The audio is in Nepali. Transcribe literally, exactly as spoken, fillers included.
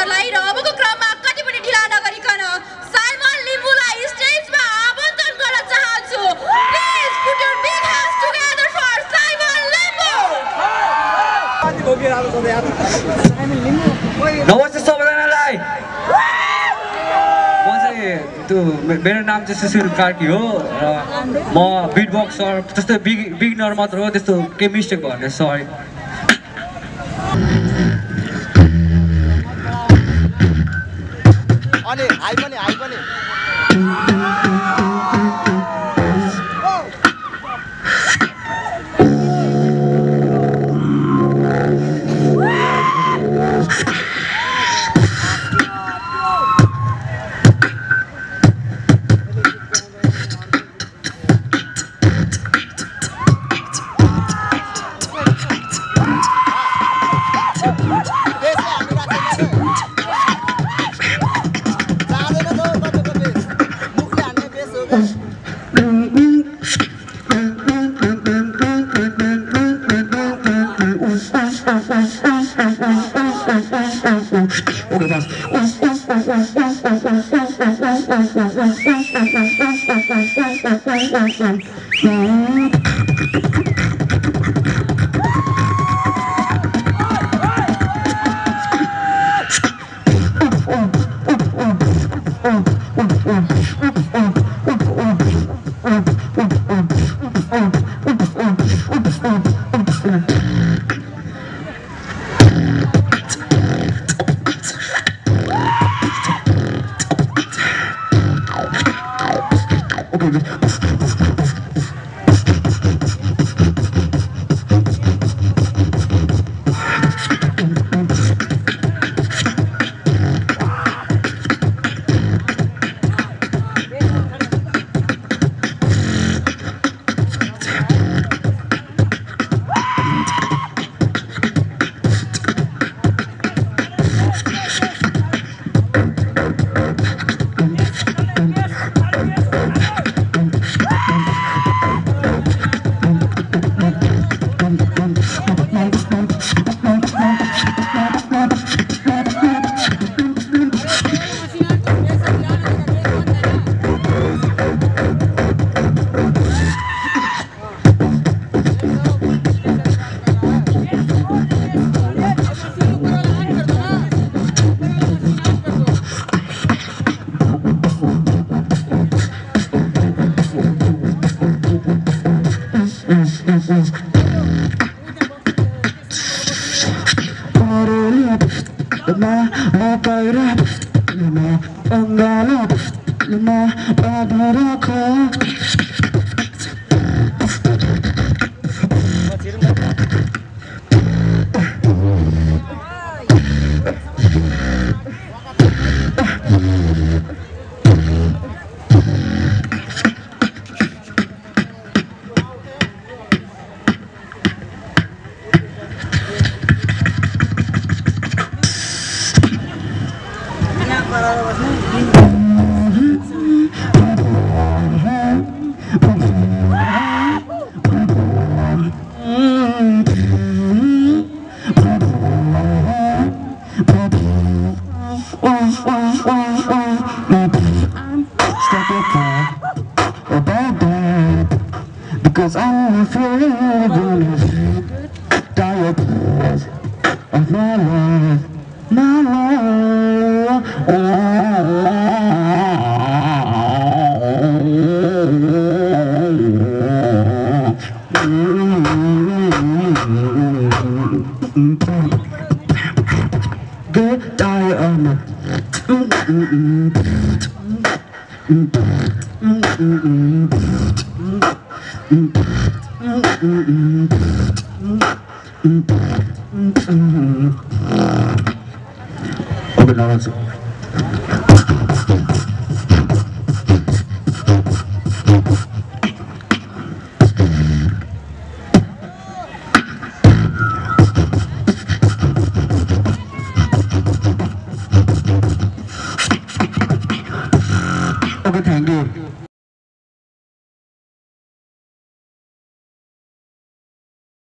दर्शकहरूलाई र अबको क्रममा कति पनि ढिला नगरिकन साइमन लिम्बुलाई स्टेजमा आमन्त्रण गर्न चाहन्छु। Please put your big hands together for Simon Limbu. नमस्ते सबैजनालाई। म चाहिँ त्यो मेरो नाम चाहिँ सुशील कार्की हो र म बिट बक्सर त्यस्तो बिग बिगनर मात्र हो, त्यस्तो केही मिस्टेक भयो भने सरी। अनि हाई पनि हाई पनि because I'm afraid of tired of my life, my life. Get tired of my Open